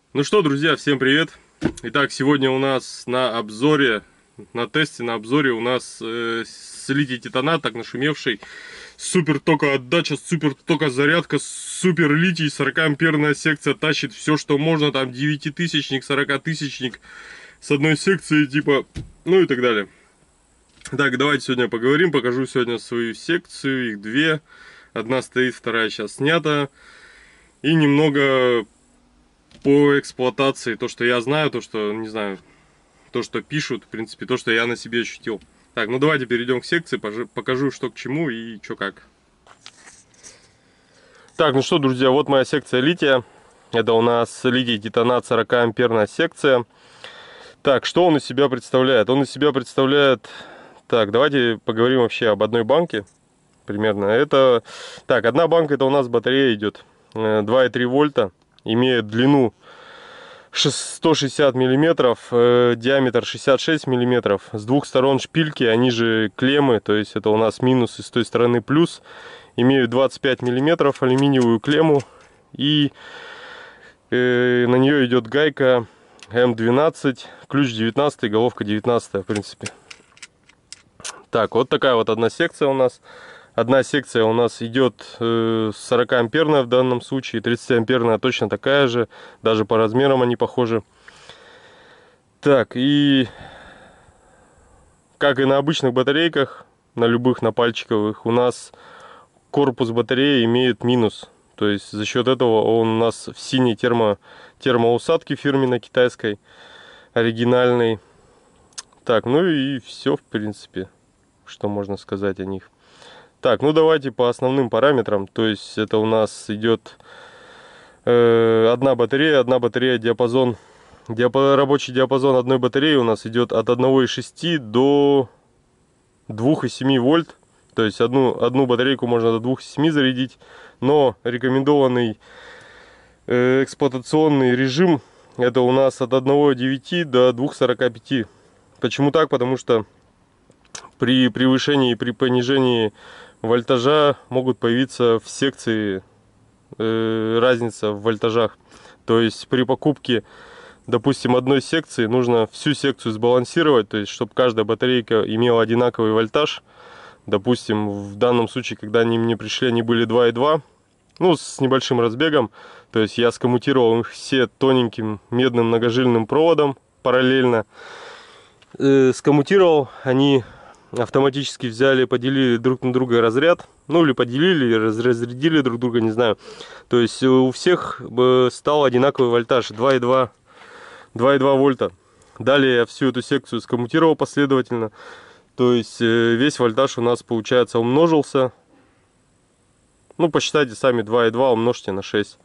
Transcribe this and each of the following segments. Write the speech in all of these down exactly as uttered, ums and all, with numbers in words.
Ну что, друзья, всем привет! Итак, сегодня у нас на обзоре, на тесте, на обзоре у нас э, с литий-титанат, так нашумевший, супер тока отдача, супер тока зарядка, супер литий, сорокаамперная секция тащит все, что можно, там девятитысячник, сорокатысячник с одной секции, типа, ну и так далее. Так, давайте сегодня поговорим, покажу сегодня свою секцию, их две, одна стоит, вторая сейчас снята, и немного по эксплуатации, то, что я знаю, то, что, не знаю, то, что пишут, в принципе, то, что я на себе ощутил. Так, ну давайте перейдем к секции, покажу, что к чему и что как. Так, ну что, друзья, вот моя секция лития. Это у нас литий-титанат сорокаамперная секция. Так, что он из себя представляет? Он из себя представляет... Так, давайте поговорим вообще об одной банке. Примерно. Это... Так, одна банка, это у нас батарея идет. два и три вольта. Имеет длину сто шестьдесят миллиметров, э, диаметр шестьдесят шесть миллиметров. С двух сторон шпильки, они же клеммы, то есть это у нас минус и с той стороны плюс. Имеют двадцать пять миллиметров алюминиевую клемму. И э, на нее идет гайка эм двенадцать, ключ девятнадцать, головка девятнадцать, в принципе. Так, вот такая вот одна секция у нас. Одна секция у нас идет э, сорокаамперная в данном случае, тридцатиамперная точно такая же, даже по размерам они похожи. Так, и как и на обычных батарейках, на любых, на пальчиковых, у нас корпус батареи имеет минус. То есть за счет этого он у нас в синей термо, термоусадке фирменной китайской, оригинальной. Так, ну и все, в принципе, что можно сказать о них. Так, ну давайте по основным параметрам. То есть это у нас идет э, одна батарея, одна батарея диапазон. Диапо, рабочий диапазон одной батареи у нас идет от одного и шести до двух и семи вольт. То есть одну, одну батарейку можно до двух и семи зарядить. Но рекомендованный э, эксплуатационный режим это у нас от одного и девяти до двух и сорока пяти. Почему так? Потому что при превышении и при понижении вольтажа могут появиться в секции э, разница в вольтажах. То есть при покупке, допустим, одной секции нужно всю секцию сбалансировать, то есть чтобы каждая батарейка имела одинаковый вольтаж. Допустим, в данном случае, когда они мне пришли, они были два и два, ну, с небольшим разбегом. То есть я скоммутировал их все тоненьким медным многожильным проводом параллельно. Э, скоммутировал, они автоматически взяли, поделили друг на друга разряд, ну или поделили, разрядили друг друга, не знаю. То есть у всех стал одинаковый вольтаж два и два вольта. Далее я всю эту секцию скоммутировал последовательно. То есть весь вольтаж у нас, получается, умножился. Ну, посчитайте сами, два и два умножьте на шесть.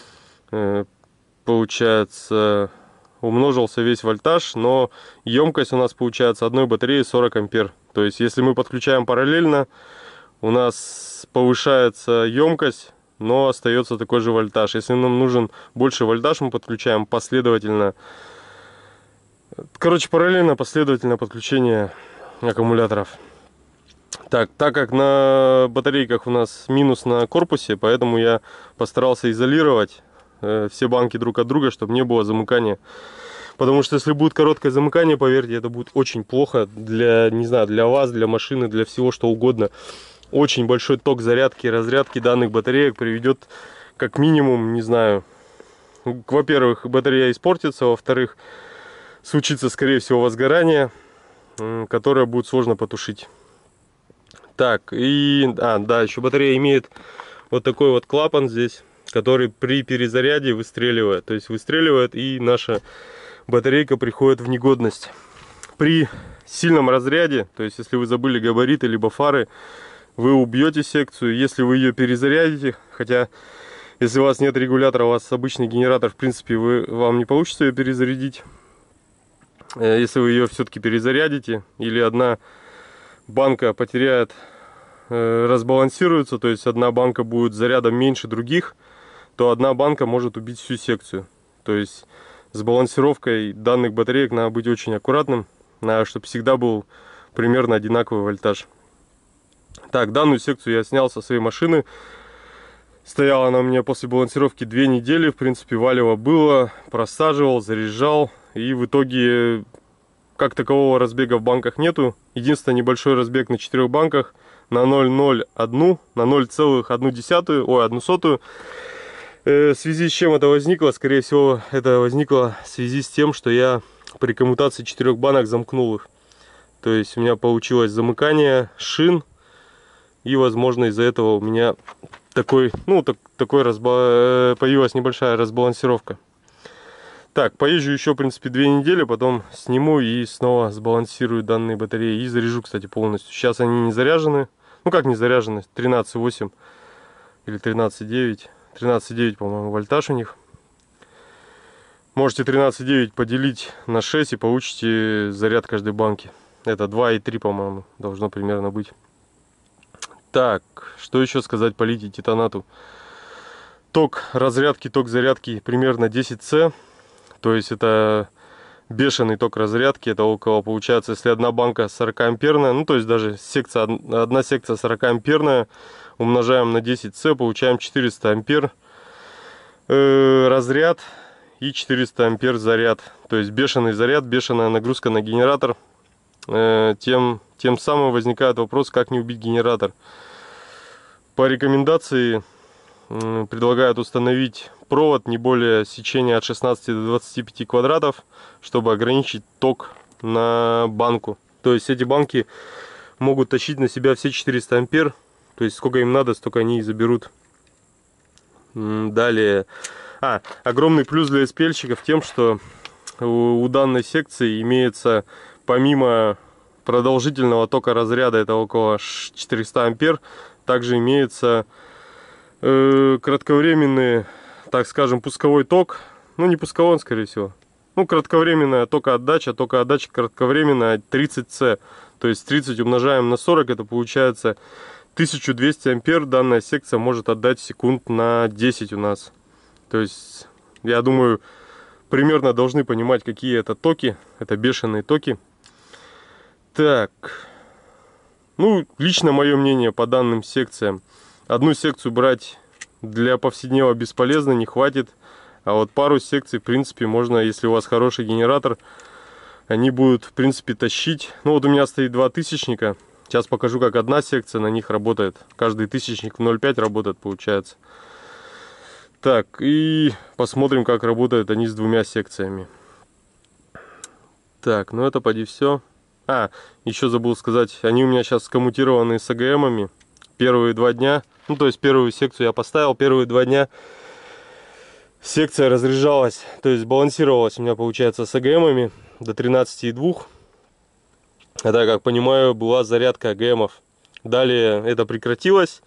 Получается, умножился весь вольтаж, но емкость у нас получается одной батареи сорок ампер. То есть если мы подключаем параллельно, у нас повышается емкость, но остается такой же вольтаж. Если нам нужен больше вольтаж, мы подключаем последовательно. Короче, параллельно, последовательно подключение аккумуляторов. Так, так как на батарейках у нас минус на корпусе, поэтому я постарался изолировать э, все банки друг от друга, чтобы не было замыкания. Потому что если будет короткое замыкание, поверьте, это будет очень плохо для, не знаю, для вас, для машины, для всего что угодно. Очень большой ток зарядки и разрядки данных батареек приведет как минимум, не знаю, во-первых, батарея испортится, во-вторых, случится, скорее всего, возгорание, которое будет сложно потушить. Так, и, а, да, еще батарея имеет вот такой вот клапан здесь, который при перезаряде выстреливает. То есть выстреливает, и наша батарейка приходит в негодность. При сильном разряде, то есть если вы забыли габариты либо фары, вы убьете секцию. Если вы ее перезарядите, хотя если у вас нет регулятора, у вас обычный генератор, в принципе, вы, вам не получится ее перезарядить. Если вы ее все-таки перезарядите, или одна банка потеряет, э, разбалансируется, то есть одна банка будет зарядом меньше других, то одна банка может убить всю секцию. То есть с балансировкой данных батареек надо быть очень аккуратным, надо, чтобы всегда был примерно одинаковый вольтаж. Так, данную секцию я снял со своей машины. Стояла она у меня после балансировки две недели. В принципе, валево было. Просаживал, заряжал. И в итоге, как такового разбега в банках нету. Единственный небольшой разбег на четырех банках. На ноль целых ноль один, на ноль целых одну десятую, ой, одну сотую. Э, в связи с чем это возникло? Скорее всего, это возникло в связи с тем, что я при коммутации четырех банок замкнул их. То есть у меня получилось замыкание шин. И, возможно, из-за этого у меня такой, ну, так, такой разба... появилась небольшая разбалансировка. Так, поезжу еще, в принципе, две недели, потом сниму и снова сбалансирую данные батареи. И заряжу, кстати, полностью. Сейчас они не заряжены. Ну, как не заряжены? тринадцать восемь или тринадцать девять. тринадцать девять, по-моему, вольтаж у них. Можете тринадцать девять поделить на шесть и получите заряд каждой банки. Это два и три, по-моему, должно примерно быть. Так, что еще сказать по литий-титанату? Ток разрядки, ток зарядки примерно десять цэ. То есть это бешеный ток разрядки. Это около, получается, если одна банка сорок амперная, ну то есть даже секция, одна секция сорок амперная, умножаем на десять цэ, получаем четыреста ампер э, разряд и четыреста ампер заряд. То есть бешеный заряд, бешеная нагрузка на генератор. Э, тем, тем самым возникает вопрос, как не убить генератор. По рекомендации э, предлагают установить провод не более сечения от шестнадцати до двадцати пяти квадратов, чтобы ограничить ток на банку. То есть эти банки могут тащить на себя все четыреста ампер. То есть сколько им надо, столько они и заберут. Далее. А, огромный плюс для эс пи эльщиков тем, что у, у данной секции имеется, помимо продолжительного тока разряда, это около четырёхсот ампер, также имеется э, кратковременный, так скажем, пусковой ток. Ну, не пусковой, скорее всего. Ну, кратковременная токоотдача. Токоотдача кратковременная тридцать цэ. То есть тридцать умножаем на сорок, это получается тысяча двести ампер. Данная секция может отдать секунд на десять у нас. То есть, я думаю, примерно должны понимать, какие это токи. Это бешеные токи. Так. Ну, лично мое мнение по данным секциям. Одну секцию брать для повседневного бесполезно, не хватит. А вот пару секций, в принципе, можно, если у вас хороший генератор, они будут, в принципе, тащить. Ну, вот у меня стоит два тысячника. Сейчас покажу, как одна секция на них работает. Каждый тысячник в ноль целых пять работает, получается. Так, и посмотрим, как работают они с двумя секциями. Так, ну это поди все. А, еще забыл сказать, они у меня сейчас скоммутированы с а гэ эмами. Первые два дня, ну то есть первую секцию я поставил, первые два дня секция разряжалась, то есть балансировалась у меня, получается, с а гэ эмами до тринадцати и двух. А так, как понимаю, была зарядка а гэ эмов. Далее это прекратилось,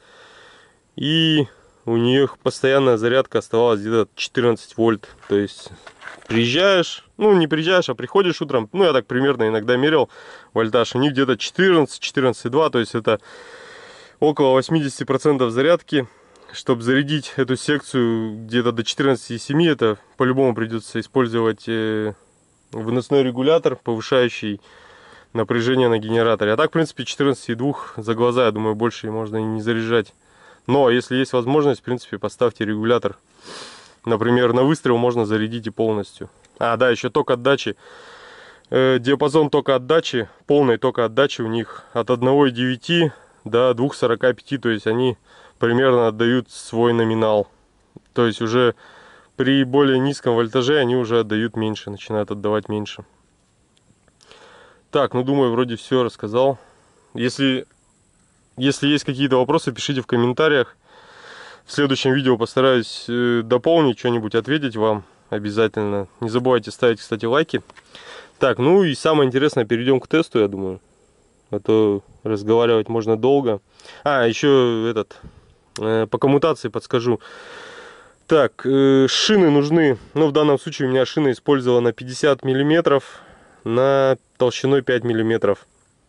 и у них постоянная зарядка оставалась где-то четырнадцать вольт. То есть приезжаешь, ну не приезжаешь, а приходишь утром, ну я так примерно иногда мерил вольтаж, у них где-то четырнадцать, четырнадцать и два, то есть это около восьмидесяти процентов зарядки. Чтобы зарядить эту секцию где-то до четырнадцати и семи, это по-любому придется использовать выносной регулятор, повышающий напряжение на генераторе. А так, в принципе, четырнадцать и два за глаза, я думаю, больше можно и не заряжать. Но если есть возможность, в принципе, поставьте регулятор. Например, на выстрел можно зарядить и полностью. А, да, еще ток отдачи. Э, диапазон тока отдачи, полной тока отдачи у них от одного и девяти до двух целых сорока пяти. То есть они примерно отдают свой номинал. То есть уже при более низком вольтаже они уже отдают меньше, начинают отдавать меньше. Так, ну думаю, вроде все рассказал. Если, если есть какие-то вопросы, пишите в комментариях. В следующем видео постараюсь э, дополнить что-нибудь, ответить вам обязательно. Не забывайте ставить, кстати, лайки. Так, ну и самое интересное, перейдем к тесту, я думаю. А то разговаривать можно долго. А, еще этот, э, по коммутации подскажу. Так, э, шины нужны, ну в данном случае у меня шина использована пятьдесят миллиметров на толщиной пять миллиметров.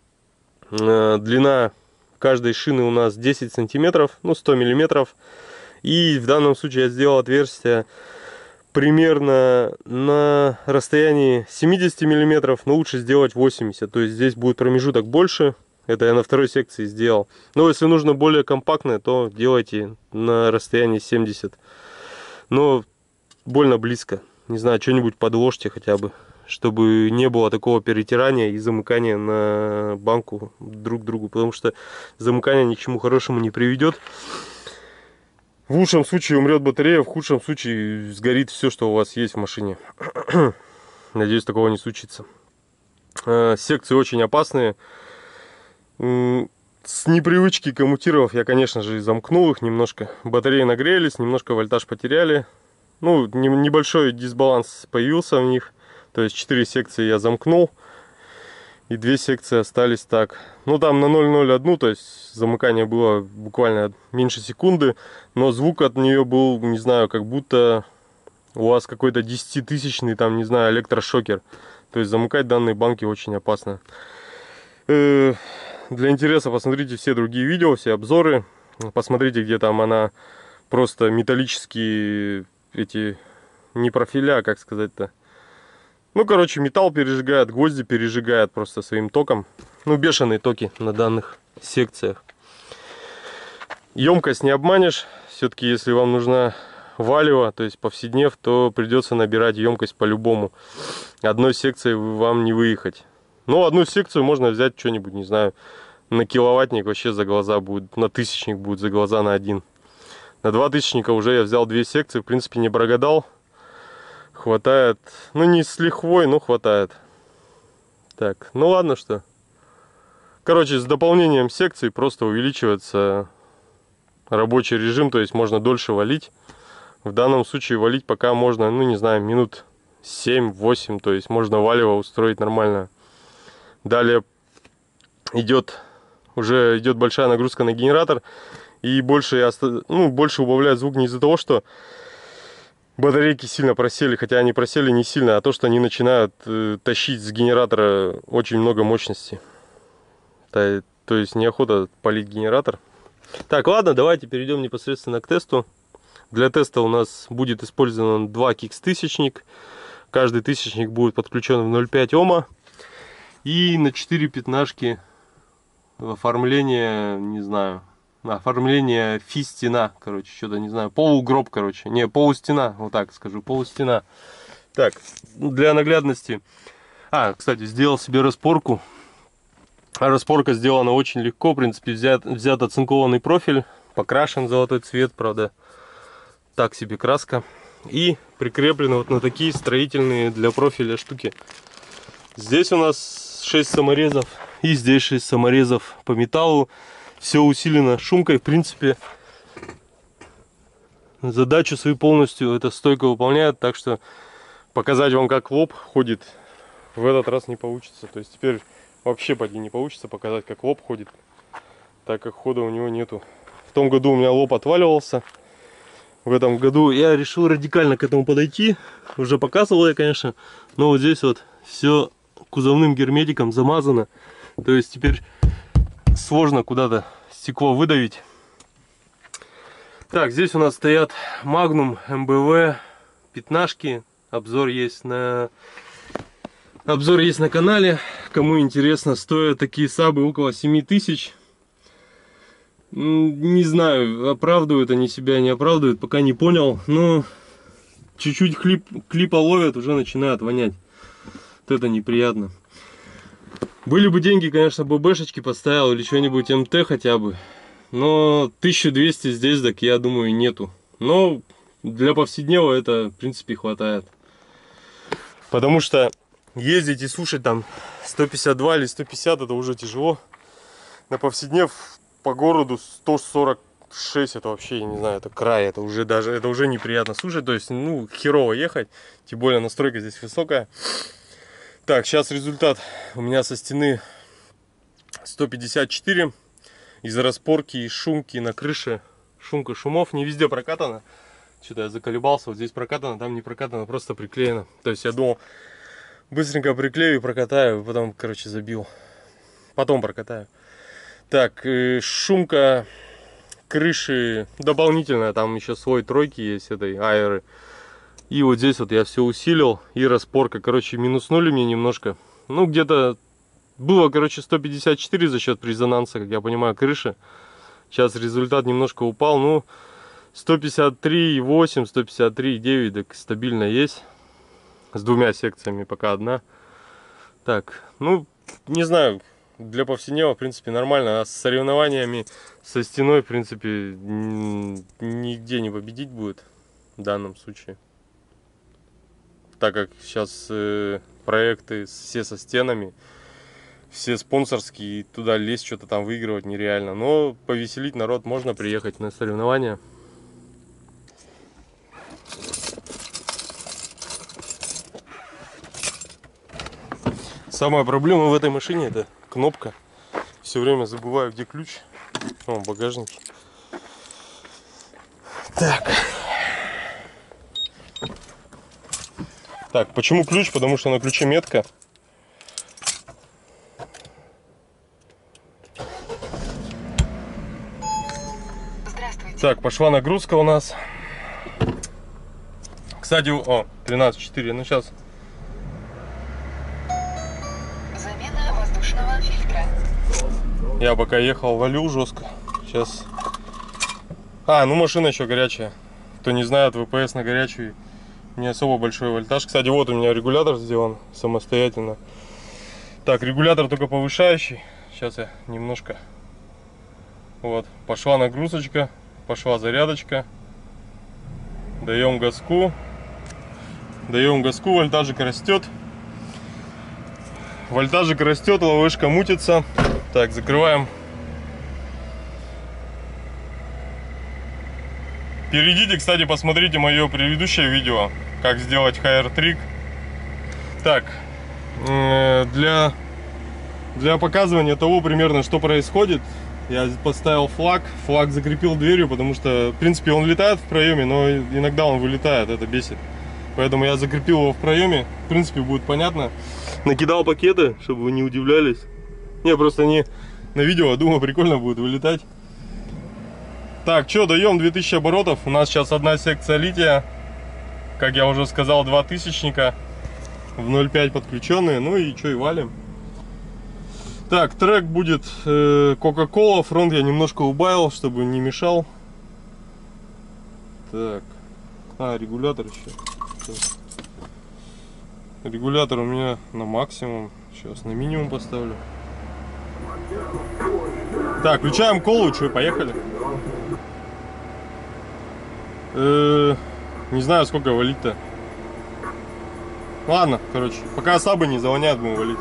Э, длина каждой шины у нас десять сантиметров, ну сто миллиметров. И в данном случае я сделал отверстие примерно на расстоянии семидесяти миллиметров, но лучше сделать восемьдесят. То есть здесь будет промежуток больше, Это я на второй секции сделал. Но если нужно более компактное, то делайте на расстоянии семьдесят. Но больно близко. Не знаю, что-нибудь подложьте хотя бы, чтобы не было такого перетирания и замыкания на банку друг к другу. Потому что замыкание ни к чему хорошему не приведет. В лучшем случае умрет батарея, в худшем случае сгорит все, что у вас есть в машине. Надеюсь, такого не случится. Секции очень опасные. С непривычки коммутиров я, конечно же, замкнул их немножко. Батареи нагрелись, немножко вольтаж потеряли. Ну, небольшой дисбаланс появился в них. То есть четыре секции я замкнул. И две секции остались так. Ну, там на ноль ноль один, то есть замыкание было буквально меньше секунды. Но звук от нее был, не знаю, как будто у вас какой-то десятитысячный, там, не знаю, электрошокер. То есть замыкать данные банки очень опасно. Э-э- для интереса посмотрите все другие видео, все обзоры. Посмотрите, где там она просто металлические эти, не профиля, как сказать-то. Ну, короче, металл пережигает, гвозди пережигает просто своим током. Ну, бешеные токи на данных секциях. Емкость не обманешь. Все-таки, если вам нужна валево, то есть повседнев, то придется набирать емкость по-любому. Одной секцией вам не выехать. Ну, одну секцию можно взять что-нибудь, не знаю, на киловаттник вообще за глаза будет, на тысячник будет за глаза на один. На два тысячника уже я взял две секции, в принципе, не прогадал. Хватает, ну не с лихвой, но хватает. Так, ну ладно, что. Короче, с дополнением секций просто увеличивается рабочий режим, то есть можно дольше валить. В данном случае валить пока можно, ну не знаю, минут семь-восемь, то есть можно валево устроить нормально. Далее идет, уже идет большая нагрузка на генератор. И больше, ну, больше убавляет звук не из-за того, что батарейки сильно просели, хотя они просели не сильно, а то, что они начинают э, тащить с генератора очень много мощности. То, то есть неохота палить генератор. Так, ладно, давайте перейдем непосредственно к тесту. Для теста у нас будет использован два кикс тысячник. Каждый тысячник будет подключен в ноль пять ома. И на четыре пятнашки оформление, не знаю, оформление фи-стена, короче, что-то, не знаю, полугроб, короче, не, полустена, вот так скажу, полустена. Так, для наглядности, а, кстати, сделал себе распорку. Распорка сделана очень легко, в принципе, взят, взят оцинкованный профиль, покрашен золотой цвет, правда, так себе краска. И прикреплены вот на такие строительные для профиля штуки. Здесь у нас шесть саморезов, и здесь шесть саморезов по металлу. Все усилено шумкой, в принципе, задачу свою полностью эта стойка выполняет, так что показать вам, как лоб ходит, в этот раз не получится. То есть теперь вообще поди не получится показать, как лоб ходит, так как хода у него нету. В том году у меня лоб отваливался, в этом году я решил радикально к этому подойти. Уже показывал я, конечно, но вот здесь вот все кузовным герметиком замазано. То есть теперь сложно куда-то стекло выдавить. Так, здесь у нас стоят Magnum эм бэ вэ пятнашки. Обзор есть на обзор есть на канале. Кому интересно, стоят такие сабы около семи тысяч. Не знаю, оправдывают они себя, не оправдывают, пока не понял. Но чуть-чуть клип, клипа ловят, уже начинают вонять. Вот это неприятно. Были бы деньги, конечно, ББшечки поставил или что-нибудь эм тэ хотя бы. Но тысяча двести здесь, так я думаю, нету. Но для повседнева это, в принципе, хватает. Потому что ездить и слушать там сто пятьдесят два или сто пятьдесят, это уже тяжело. На повседнев по городу сто сорок шесть, это вообще, я не знаю, это край, это уже даже, это уже неприятно слушать. То есть, ну, херово ехать, тем более настройка здесь высокая. Так, сейчас результат у меня со стены сто пятьдесят четыре. Из-за распорки и шумки на крыше. Шумка шумов не везде прокатана. Что-то я заколебался. Вот здесь прокатано, там не прокатано, просто приклеено. То есть я думал, быстренько приклею и прокатаю. Потом, короче, забил. Потом прокатаю. Так, шумка крыши дополнительная. Там еще свой тройки есть, этой аэры. И вот здесь вот я все усилил. И распорка. Короче, минуснули мне немножко. Ну, где-то Было, короче, сто пятьдесят четыре за счет резонанса, как я понимаю, крыши. Сейчас результат немножко упал. Ну, сто пятьдесят три и восемь, сто пятьдесят три и девять, так стабильно есть. С двумя секциями, пока одна. Так, ну, не знаю, для повседневного, в принципе, нормально. А с соревнованиями, со стеной, в принципе, нигде не победить будет в данном случае. Так как сейчас э, проекты все со стенами, все спонсорские, и туда лезть, что-то там выигрывать нереально. Но повеселить народ можно, приехать на соревнования. Самая проблема в этой машине — это кнопка. Все время забываю, где ключ. О, багажник. Так. Так, почему ключ? Потому что на ключе метка. Здравствуйте. Так, пошла нагрузка у нас. Кстати, о, тринадцать четыре, ну сейчас. Замена воздушного фильтра. Я пока ехал, валю жестко. Сейчас. А, ну машина еще горячая. Кто не знает, ВПС на горячий не особо большой вольтаж. Кстати, вот у меня регулятор сделан самостоятельно. Так, регулятор только повышающий. Сейчас я немножко. Вот, пошла нагрузочка, пошла зарядочка. Даем газку. Даем газку, вольтажик растет. Вольтажик растет, ловышка мутится. Так, закрываем. Перейдите, кстати, посмотрите мое предыдущее видео, как сделать хайер-трик. Так, для, для показывания того примерно, что происходит, я поставил флаг. Флаг закрепил дверью, потому что, в принципе, он летает в проеме, но иногда он вылетает, это бесит. Поэтому я закрепил его в проеме. В принципе, будет понятно. Накидал пакеты, чтобы вы не удивлялись. Не, просто не на видео, думаю, прикольно будет вылетать. Так, что, даем две тысячи оборотов. У нас сейчас одна секция лития. Как я уже сказал, два тысячника в ноль пять подключенные. Ну и что, и валим. Так, трек будет Coca-Cola. Фронт я немножко убавил, чтобы не мешал. Так. А, регулятор еще. Регулятор у меня на максимум. Сейчас на минимум поставлю. Так, включаем колу, что, поехали. Э-э, не знаю, сколько валить-то. Ладно, короче, пока сабы не завоняют, будем валить.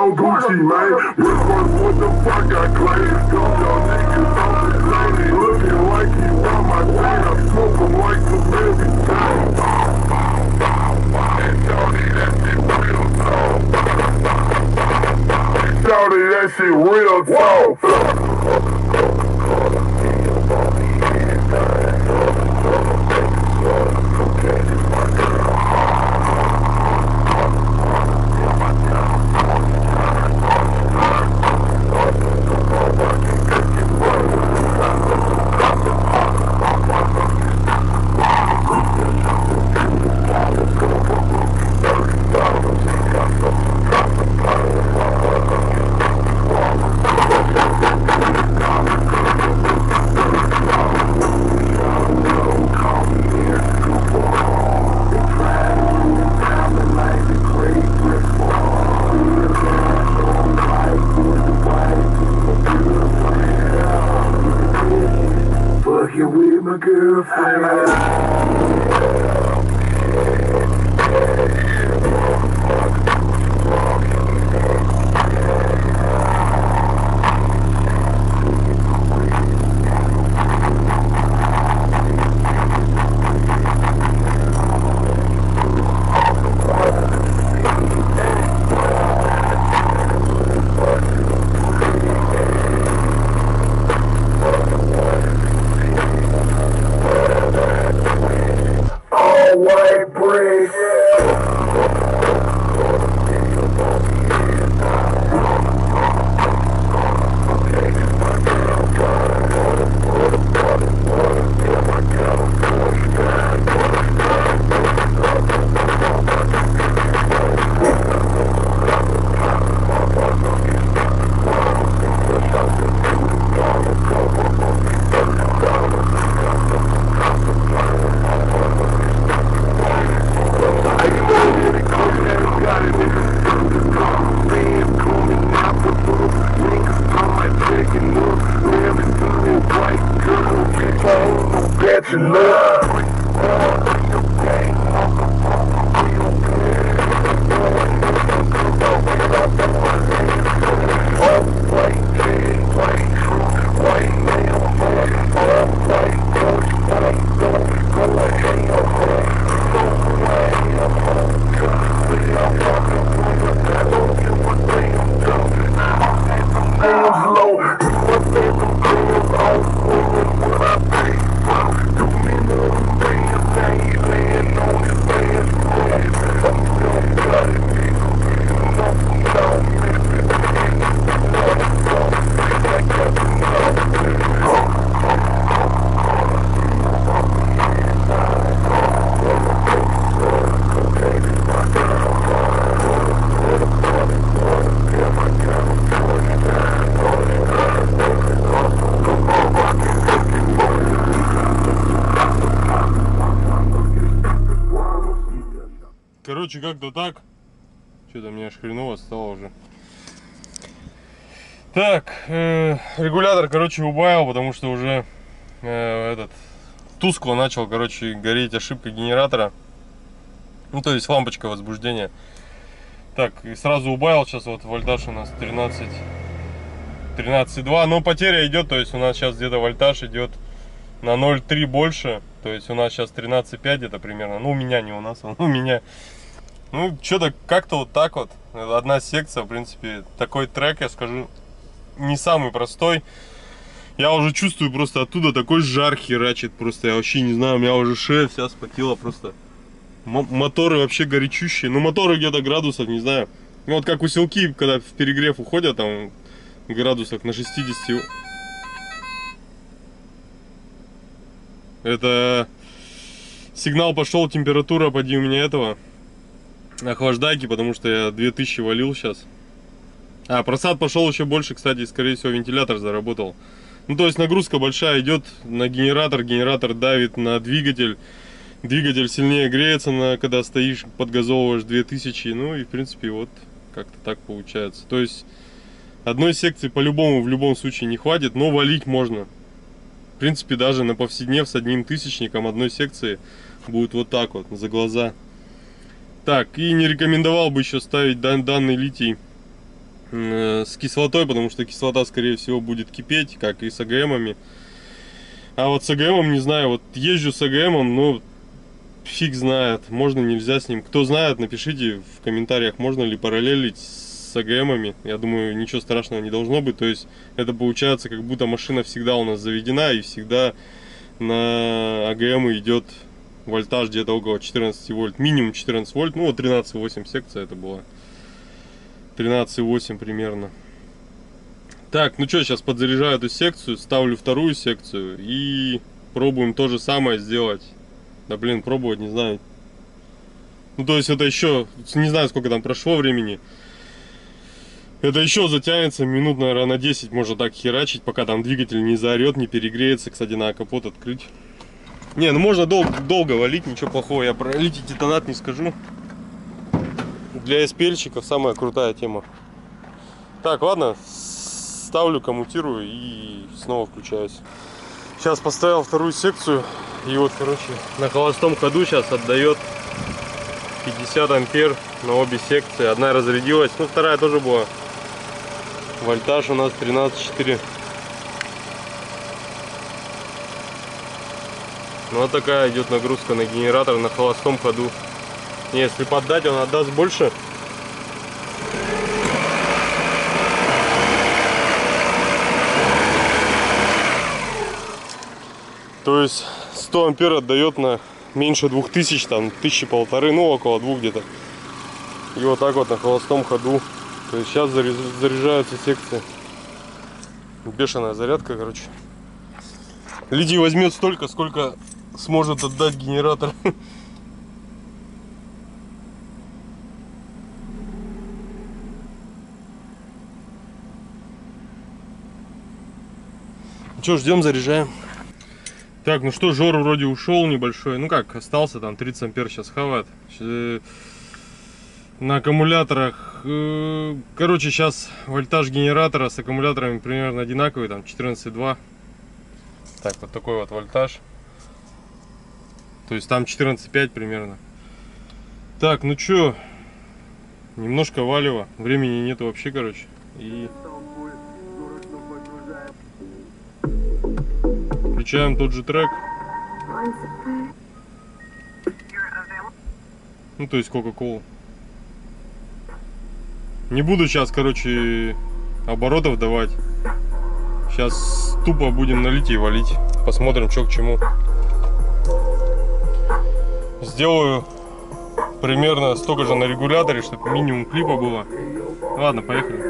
on Gucci, man. Which one, what the fuck I claim? Don't y'all niggas on the lady. Looking like he want my chain. I smoke him like some baby chain. And Shorty, that shit real talk. Shorty, that shit real talk. With my girlfriend. White brick. Catching up. Короче, как-то так. Что-то мне аж хреново стало уже. Так, э, регулятор, короче, убавил, потому что уже э, этот тускло начал, короче, гореть, ошибка генератора. Ну, то есть лампочка возбуждения. Так, и сразу убавил. Сейчас вот вольтаж у нас тринадцать, тринадцать два. Но потеря идет, то есть у нас сейчас где-то вольтаж идет на ноль целых три больше. То есть у нас сейчас тринадцать пять где-то примерно. Ну, у меня, не у нас, а у меня. Ну, что-то как-то вот так вот. Одна секция, в принципе, такой трек, я скажу, не самый простой. Я уже чувствую просто оттуда такой жар херачит. Просто я вообще не знаю, у меня уже шея вся спотела просто. М моторы вообще горячущие. Ну, моторы где-то градусов, не знаю. Ну, вот как усилки, когда в перегрев уходят, там градусах на шестидесяти. Это сигнал пошел, температура, поди у меня этого охлаждайки, потому что я две тысячи валил сейчас. А, просад пошел еще больше, кстати, скорее всего вентилятор заработал. Ну, то есть нагрузка большая идет на генератор, генератор давит на двигатель. Двигатель сильнее греется, на, когда стоишь, подгазовываешь две тысячи. Ну и в принципе вот как-то так получается. То есть одной секции по-любому в любом случае не хватит, но валить можно. В принципе даже на повседнев с одним тысячником одной секции будет вот так вот, за глаза. Так, и не рекомендовал бы еще ставить дан, данный литий э, с кислотой, потому что кислота, скорее всего, будет кипеть, как и с АГМами. А вот с АГМом, не знаю, вот езжу с АГМом, но фиг знает, можно, нельзя с ним. Кто знает, напишите в комментариях, можно ли параллелить с АГМами. Я думаю, ничего страшного не должно быть. То есть это получается, как будто машина всегда у нас заведена, и всегда на АГМ идет вольтаж где-то около четырнадцати вольт. Минимум четырнадцать вольт, ну вот тринадцать и восемь секция это была. тринадцать и восемь примерно. Так, ну что, сейчас подзаряжаю эту секцию, ставлю вторую секцию и пробуем то же самое сделать. Да блин, пробовать не знаю. Ну то есть это еще, не знаю сколько там прошло времени. Это еще затянется минут, наверное, на десять можно так херачить, пока там двигатель не заорет, не перегреется. Кстати, надо капот открыть. Не, ну можно дол долго валить, ничего плохого. Я про литий титанат не скажу. Для эспельщиков самая крутая тема. Так, ладно, ставлю, коммутирую и снова включаюсь. Сейчас поставил вторую секцию. И вот, короче, на холостом ходу сейчас отдает пятьдесят ампер на обе секции. Одна разрядилась, ну вторая тоже была. Вольтаж у нас тринадцать и четыре. Ну вот такая идет нагрузка на генератор на холостом ходу. Если поддать, он отдаст больше. То есть сто ампер отдает на меньше двух тысяч, там тысячи полторы, ну около двух где-то. И вот так вот на холостом ходу. То есть сейчас заряжаются секции. Бешеная зарядка, короче. Литий возьмет столько, сколько сможет отдать генератор. Че, ждем, заряжаем. Так, ну что, Жор вроде ушел небольшой. Ну как, остался там тридцать ампер сейчас хавает. На аккумуляторах, короче, сейчас вольтаж генератора с аккумуляторами примерно одинаковый, там четырнадцать и два. Так, вот такой вот вольтаж. То есть там четырнадцать и пять примерно. Так, ну чё, немножко валево, времени нету вообще, короче. И включаем тот же трек. Ну, то есть Кока-Колу. Не буду сейчас, короче, оборотов давать. Сейчас тупо будем на литий валить. Посмотрим, что к чему. Сделаю примерно столько же на регуляторе, чтобы минимум клипа было. Ладно, поехали.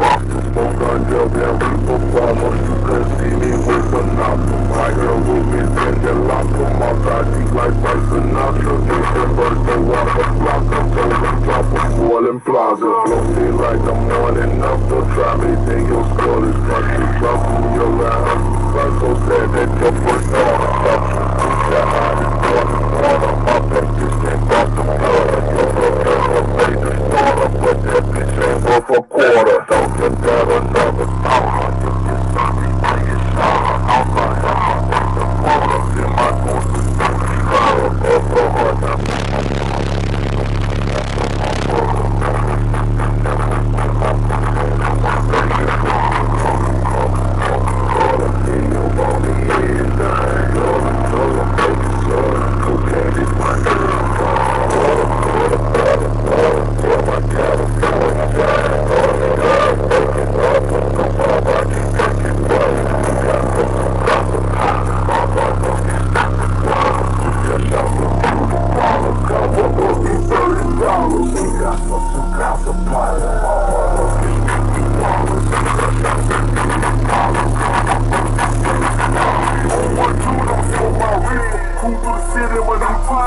My girl will be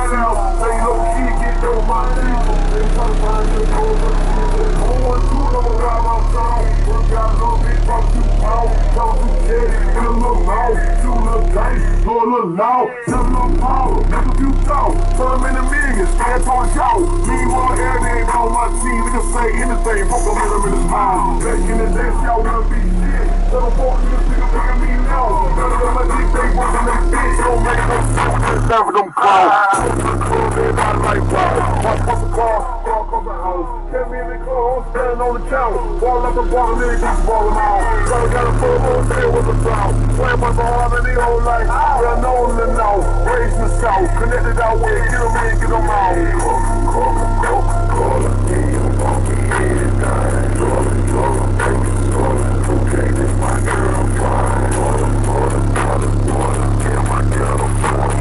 find out. Say low key, get on my people. They try to find you over. One, two, number five, I'm strong. One got a little bit from two pounds. Talk to Teddy, in a little mouth. Two little dice, go a little loud. Seven little power, make a few talk. Turn them in a million, stand on y'all. Meanwhile, everything on my team, we can say anything. Fuck them, hit them in his mouth. Back in the days, y'all wanna be shit. Tell them, fuck this nigga, look at me now. Better than my dick, they want to make bitch. Don't make no sense, never them call. Everybody like, wow. Watch what's the car, car comes a house. Can't be in the car, standing on the couch. Ball up and ball, nigga, keep balling out. Gotta got a full moon, say what's the sound. Playing my ball in the whole life. Well known to know, raised in the south. Connected out way, get them in, get them out. Coca, Coca, Cola, get you funky, anytime. Jordan, Jordan, baby, Jordan. Okay, this my girl, I'm fine. Jordan, Jordan, Jordan, Jordan. Yeah, my girl, I'm fine.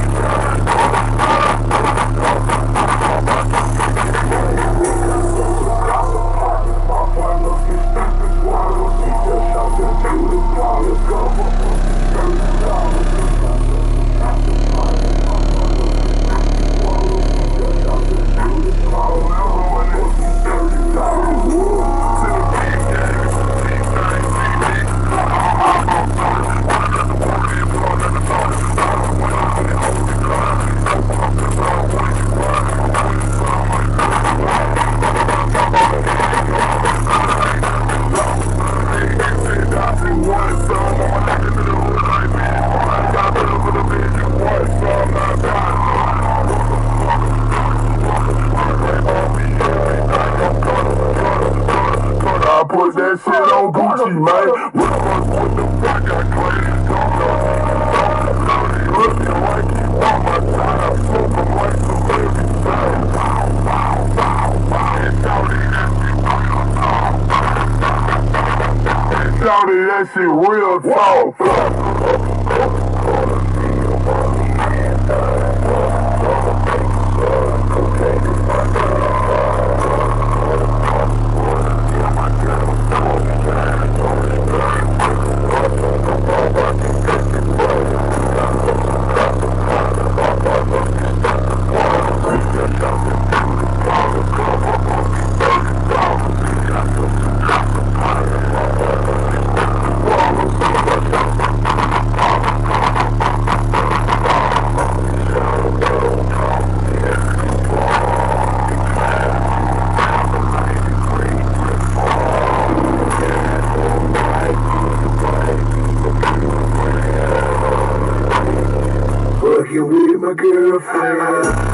Put that shit on Gucci, man. What the fuck I claim? Looking like he want my time. Smoking like some baby sound. And shouty, that shit real talk. Fucking with my girlfriend.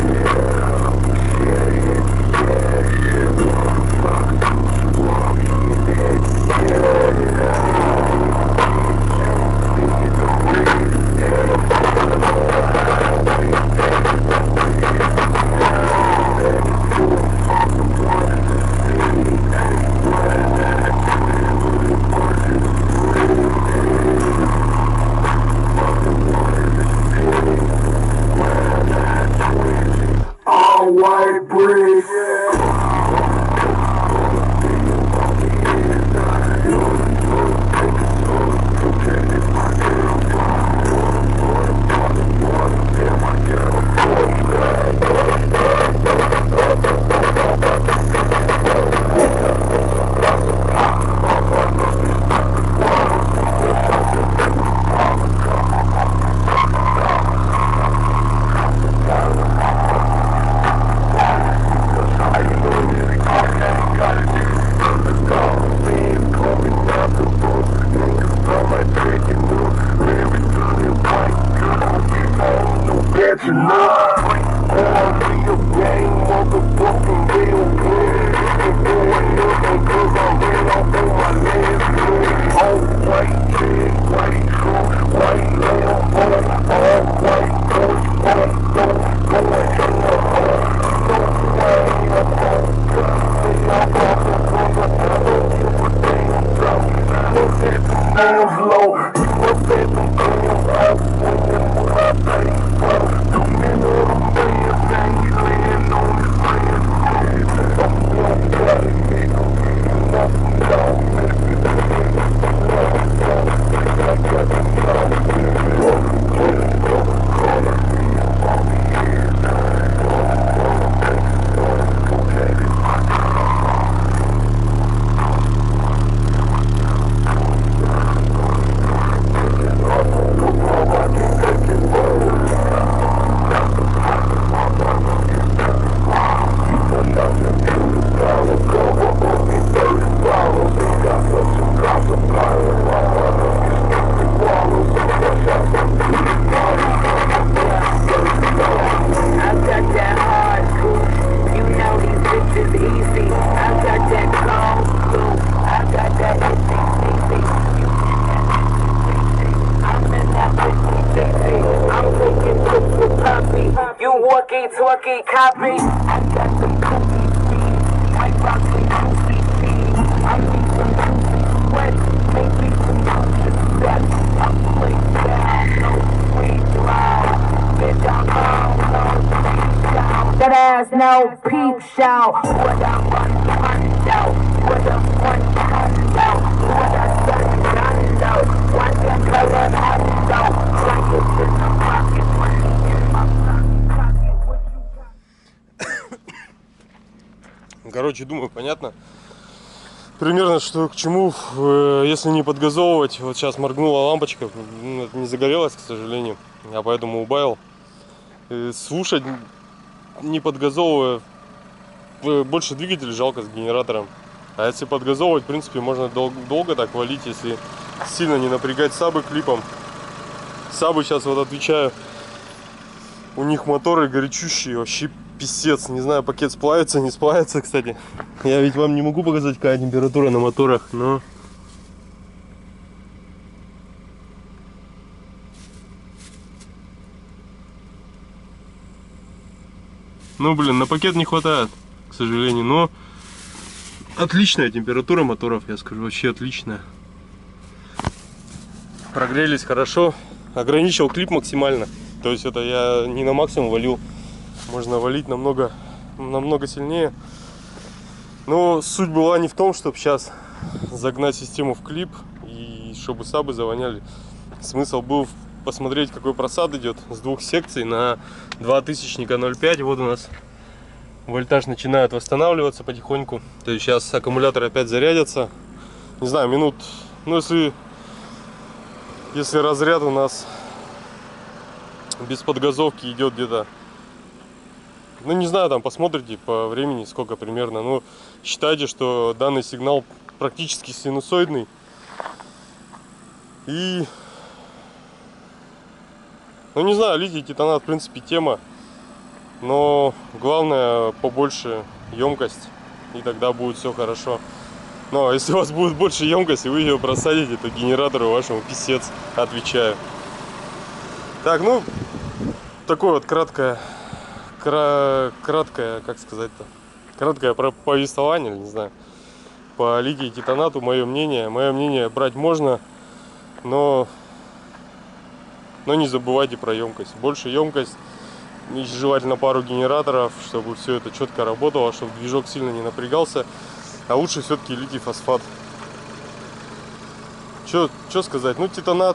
White brick, walkie talkie copy. I got the cookie, my boxy cookie. I need some cookie sweat, make me some cookie sweat. I'm way down, no sweet drive. Get down, no peep show. That ass no peep show. What I run, run out. What I want, run out. What I say, run out. What I color, run out. Like it's in the pocket, money in my pocket. What you got? Короче, думаю, понятно. Примерно, что к чему, если не подгазовывать. Вот сейчас моргнула лампочка, не загорелась, к сожалению, я поэтому убавил. Слушать, не подгазовывая, больше двигатель жалко с генератором. А если подгазовывать, в принципе, можно дол долго так валить, если сильно не напрягать сабы клипом. Сабы сейчас, вот отвечаю, у них моторы горячущие, вообще писец. Не знаю, пакет сплавится, не сплавится, кстати. Я ведь вам не могу показать, какая температура на моторах, но... Ну, блин, на пакет не хватает, к сожалению, но... Отличная температура моторов, я скажу, вообще отличная. Прогрелись хорошо. Ограничил клип максимально. То есть это я не на максимум валил. Можно валить намного, намного сильнее. Но суть была не в том, чтобы сейчас загнать систему в клип и чтобы сабы завоняли. Смысл был посмотреть, какой просад идет с двух секций на два тысячника ноль пять. Вот у нас вольтаж начинает восстанавливаться потихоньку. То есть сейчас аккумуляторы опять зарядятся. Не знаю, минут... Ну, если... Если разряд у нас без подгазовки идет где-то... Ну, не знаю, там посмотрите по времени, сколько примерно. Ну, считайте, что данный сигнал практически синусоидный. И... Ну, не знаю, литий, титанат, в принципе, тема. Но главное, побольше емкость, и тогда будет все хорошо. Но если у вас будет больше емкости, вы ее просадите, то генератору вашему писец, отвечаю. Так, ну, такое вот краткое, кра, краткое, как сказать-то, краткое повествование, не знаю, по литию титанату, мое мнение. Мое мнение брать можно, но, но не забывайте про емкость. Больше емкость. И желательно пару генераторов, чтобы все это четко работало, чтобы движок сильно не напрягался. А лучше все-таки литий фосфат. Что сказать? Ну, титанат.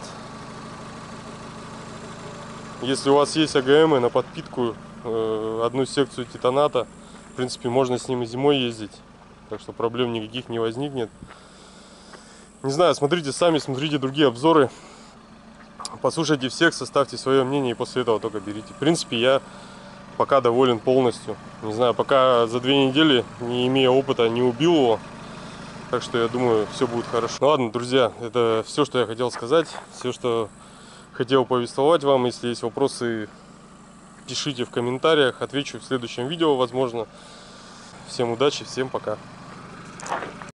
Если у вас есть АГМы на подпитку, э, одну секцию титаната, в принципе, можно с ним и зимой ездить. Так что проблем никаких не возникнет. Не знаю, смотрите сами, смотрите другие обзоры. Послушайте всех, составьте свое мнение и после этого только берите. В принципе, я пока доволен полностью. Не знаю, пока за две недели, не имея опыта, не убил его. Так что я думаю, все будет хорошо. Ну ладно, друзья, это все, что я хотел сказать. Все, что хотел повествовать вам. Если есть вопросы, пишите в комментариях. Отвечу в следующем видео, возможно. Всем удачи, всем пока.